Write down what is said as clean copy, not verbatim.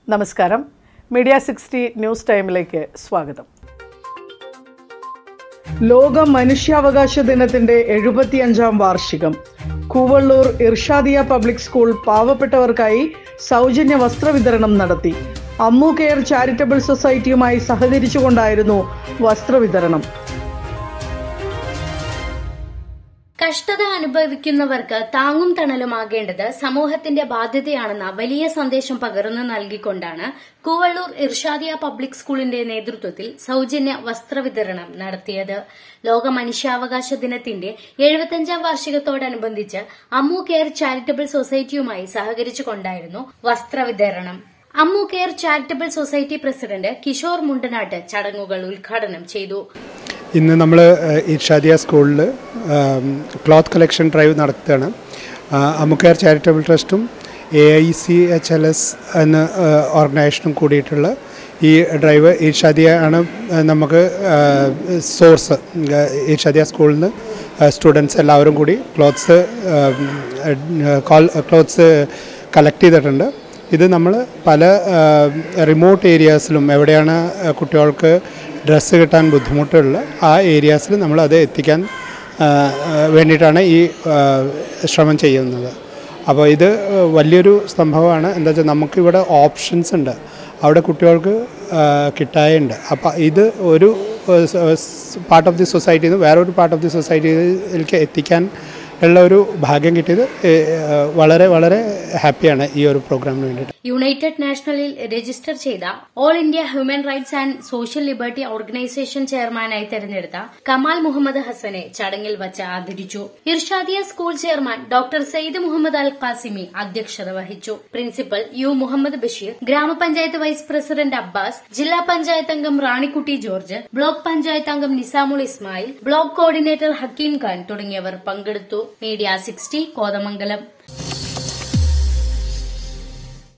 നമസ്കാരം. Media 60 news ടൈമിലേക്ക് സ്വാഗതം. ലോക മനുഷ്യാവകാശ ദിനത്തിന്റെ 75-ാം വാർഷികം. കൂവള്ളൂർ ഇർഷാദിയ പബ്ലിക് സ്കൂൾ പാവപ്പെട്ടവർക്കായി സൗജന്യ വസ്ത്രവിതരണം നടത്തി. അമ്മു കെയർ ചാരിറ്റബിൾ സൊസൈറ്റിയുമായി സഹകരിച്ചുകൊണ്ടായിരുന്നു വസ്ത്രവിതരണം. കഷ്ടത അനുഭവിക്കുന്നവർക്ക് താങ്ങും തണലുമാകേണ്ടത് സമൂഹത്തിന്റെ ബാധ്യതയാണെന്ന വലിയ സന്ദേശം പകർന്നു നൽകിക്കൊണ്ടാണ് കൂവള്ളൂർ ഇർഷാദിയ പബ്ലിക് സ്കൂളിന്റെ നേതൃത്വത്തിൽ സൗജന്യ വസ്ത്രവിതരണം നടത്തിയത്. ലോക മനുഷ്യാവകാശ ദിനത്തിന്റെ 75-ാം വാർഷികത്തോടനുബന്ധിച്ച് അമ്മു കെയർ ചാരിറ്റബിൾ സൊസൈറ്റിയുമായി സഹകരിച്ചുകൊണ്ടായിരുന്നു വസ്ത്രവിതരണം. Ammu care charitable society president Kishore Mundanat ചടങ്ങുകൾ ഉദ്ഘാടനം ചെയ്തു. ഇന്ന് നമ്മൾ ഇർഷാദിയ സ്കൂളിൽ ക്ലോത്ത് കളക്ഷൻ ഡ്രൈവ് നടത്തുകയാണ്. അമ്മു കെയർ ചാരിറ്റബിൾ ട്രസ്റ്റും AICHLS എന്ന ഓർഗനൈസേഷനും കൂടിയിട്ടുള്ള ഈ ഡ്രൈവ് ഇർഷാദിയ ആണ് നമുക്ക് സോഴ്സ്. ഇർഷാദിയ സ്കൂളിൽ നിന്ന് സ്റ്റുഡൻസ് എല്ലാവരും കൂടി ക്ലോത്ത്സ് കളക്ട് ചെയ്തിട്ടുണ്ട്. ഇത് നമ്മൾ പല റിമോട്ട് ഏരിയാസിലും എവിടെയാണ് കുട്ടികൾക്ക് ഡ്രസ്സ് കിട്ടാൻ ബുദ്ധിമുട്ടുള്ള ആ ഏരിയാസിൽ നമ്മളത് എത്തിക്കാൻ വേണ്ടിയിട്ടാണ് ഈ ശ്രമം ചെയ്യുന്നത്. അപ്പോൾ ഇത് വലിയൊരു സംഭവമാണ്. എന്താ വെച്ചാൽ നമുക്കിവിടെ ഓപ്ഷൻസ് ഉണ്ട്, അവിടെ കുട്ടികൾക്ക് കിട്ടായുണ്ട്. അപ്പോൾ ഇത് ഒരു പാർട്ട് ഓഫ് ദി സൊസൈറ്റിയിൽ നിന്ന് വേറൊരു പാർട്ട് ഓഫ് ദി സൊസൈറ്റിയിലേക്ക് എത്തിക്കാൻ ഉള്ള ഒരു ഭാഗ്യം കിട്ടിയത് വളരെ വളരെ ഹാപ്പിയാണ് ഈ ഒരു പ്രോഗ്രാമിന് വേണ്ടിയിട്ട്. യുണൈറ്റഡ് നാഷണലിൽ രജിസ്റ്റർ ചെയ്ത all India human rights and social liberty organisation ചെയർമാനായി തെരഞ്ഞെടുത്ത കമാൽ മുഹമ്മദ് ഹസനെ ചടങ്ങിൽ വച്ച് ആദരിച്ചു. Irshadiya school chairman doctor Sayyid Muhammad Al Qasimi അധ്യക്ഷത വഹിച്ചു. പ്രിൻസിപ്പൽ യു മുഹമ്മദ് ബഷീർ, ഗ്രാമപഞ്ചായത്ത് വൈസ് പ്രസിഡന്റ് അബ്ബാസ്, ജില്ലാ പഞ്ചായത്ത് അംഗം റാണിക്കുട്ടി ജോർജ്, ബ്ലോക്ക് പഞ്ചായത്ത് അംഗം നിസാമുൾ ഇസ്മായിൽ, ബ്ലോക്ക് കോർഡിനേറ്റർ ഹക്കീം ഖാൻ തുടങ്ങിയവർ പങ്കെടുത്തു. മീഡിയ 60 കോതമംഗലം.